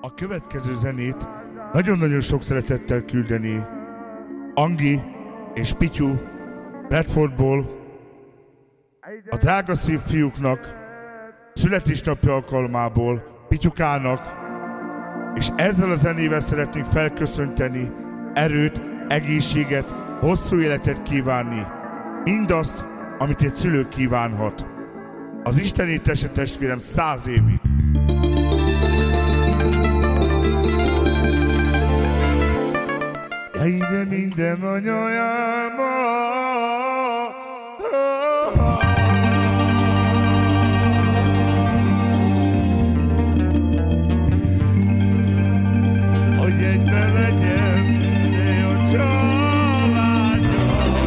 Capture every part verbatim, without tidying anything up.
A következő zenét nagyon-nagyon sok szeretettel küldeni Angi és Pityu Bradfordból a drága szív fiúknak születésnapja alkalmából, Pityukának, és ezzel a zenével szeretnénk felköszönteni, erőt, egészséget, hosszú életet kívánni, mindazt, amit egy szülő kívánhat. Az Isten étesse testvérem száz évig. Ja, ide minden anyajálma, hogy egyben legyen a családja.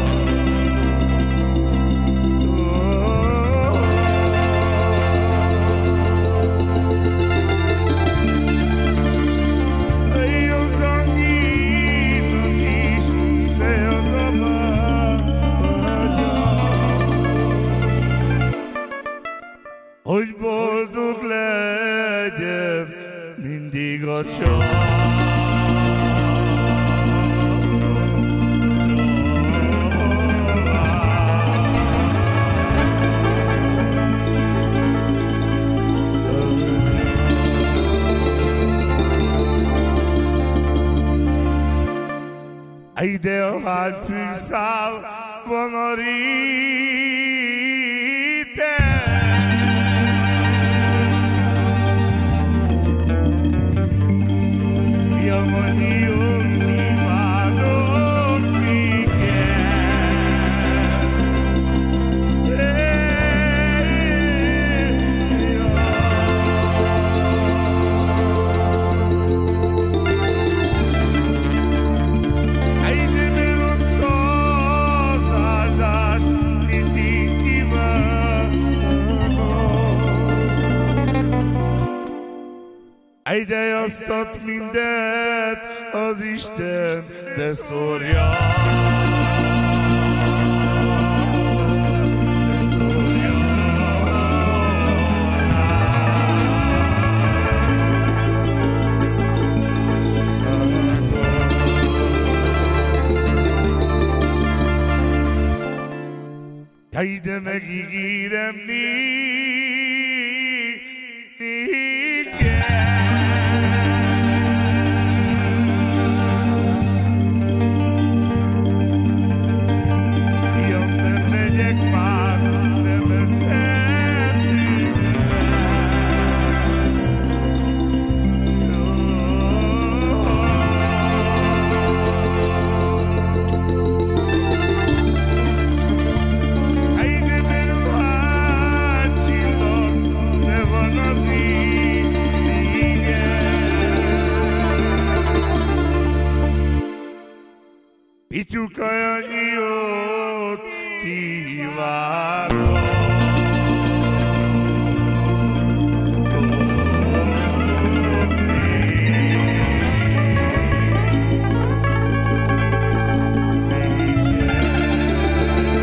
Az Anginak is, de az a vágya, hogy boldog legyen mindig a család. Ide a hátfűszál van a réten, fiam, annyi jól kívánok néked. Ide jasztat mindent az Isten, de szórja, de szórja. Ja, ide megígérem Pityuka, annyi jót kívánok.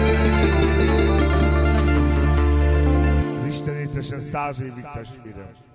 Az Isten étesse száz évig testvérem.